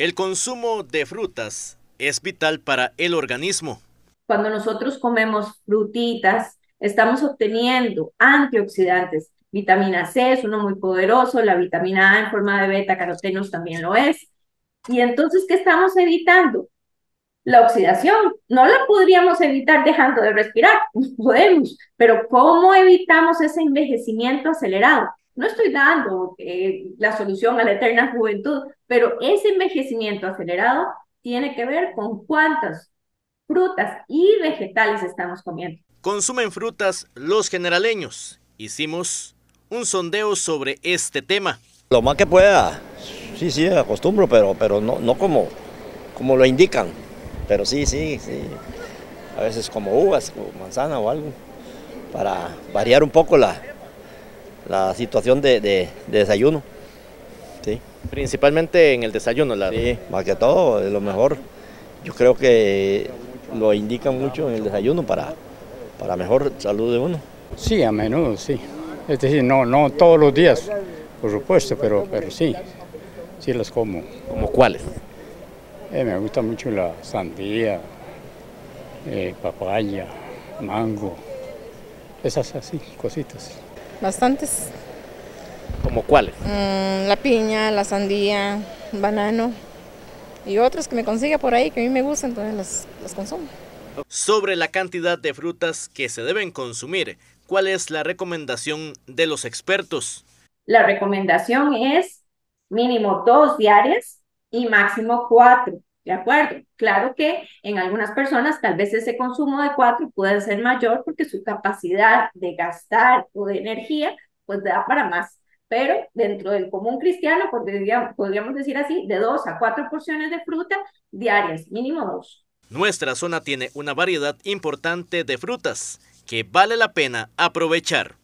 El consumo de frutas es vital para el organismo. Cuando nosotros comemos frutitas, estamos obteniendo antioxidantes. Vitamina C es uno muy poderoso, la vitamina A en forma de beta carotenos también lo es. Y entonces, ¿qué estamos evitando? La oxidación. No la podríamos evitar dejando de respirar, no podemos, pero ¿cómo evitamos ese envejecimiento acelerado? No estoy dando la solución a la eterna juventud, pero ese envejecimiento acelerado tiene que ver con cuántas frutas y vegetales estamos comiendo. Consumen frutas los generaleños. Hicimos un sondeo sobre este tema. Lo más que pueda, sí, acostumbro, pero no como lo indican. Pero sí. A veces como uvas, o manzana o algo, para variar un poco la situación de desayuno. Sí. Principalmente en el desayuno, Sí, más que todo, es lo mejor. Yo creo que lo indican mucho en el desayuno para mejor salud de uno. Sí, a menudo, sí. Es decir, no todos los días, por supuesto, pero sí las como. ¿Como cuáles? Me gusta mucho la sandía, papaya, mango, esas así, cositas. Bastantes. ¿Como cuáles? La piña, la sandía, banano y otros que me consiga por ahí que a mí me gustan, entonces las consumo. Sobre la cantidad de frutas que se deben consumir, ¿cuál es la recomendación de los expertos? La recomendación es mínimo 2 diarias y máximo 4, ¿de acuerdo? Claro que en algunas personas tal vez ese consumo de 4 puede ser mayor porque su capacidad de gastar o de energía pues da para más. Pero dentro del común cristiano, podríamos decir así, de 2 a 4 porciones de fruta diarias, mínimo 2. Nuestra zona tiene una variedad importante de frutas que vale la pena aprovechar.